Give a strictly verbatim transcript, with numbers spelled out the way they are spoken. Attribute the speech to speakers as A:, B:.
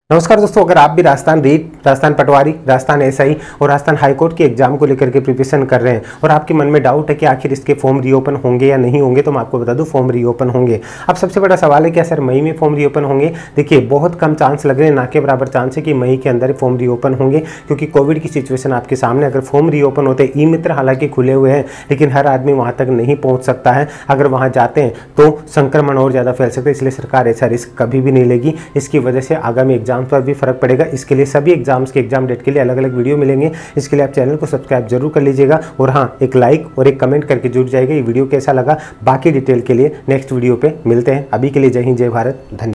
A: नमस्कार दोस्तों, अगर आप भी राजस्थान रीट, राजस्थान पटवारी, राजस्थान एसआई और राजस्थान हाईकोर्ट के एग्जाम को लेकर के प्रिपरेशन कर रहे हैं और आपके मन में डाउट है कि आखिर इसके फॉर्म रीओपन होंगे या नहीं होंगे, तो मैं आपको बता दूं फॉर्म रीओपन होंगे। अब सबसे बड़ा सवाल है क्या सर मई में फॉर्म रीओपन होंगे? देखिए, बहुत कम चांस लग रहे हैं, ना के बराबर चांस है कि मई के अंदर फॉर्म रीओपन होंगे, क्योंकि कोविड की सिचुएशन आपके सामने। अगर फॉर्म रीओपन होते, ई मित्र हालांकि खुले हुए हैं, लेकिन हर आदमी वहाँ तक नहीं पहुँच सकता है। अगर वहाँ जाते हैं तो संक्रमण और ज़्यादा फैल सकता है, इसलिए सरकार ऐसा रिस्क कभी भी नहीं लेगी। इसकी वजह से आगामी एग्जाम पर भी फर्क पड़ेगा। इसके लिए सभी एग्जाम्स के एग्जाम डेट के लिए अलग अलग वीडियो मिलेंगे। इसके लिए आप चैनल को सब्सक्राइब जरूर कर लीजिएगा और हाँ, एक लाइक और एक कमेंट करके जुड़ जाएगा। ये वीडियो कैसा लगा, बाकी डिटेल के लिए नेक्स्ट वीडियो पे मिलते हैं। अभी के लिए जय हिंद, जय भारत, धन्यवाद।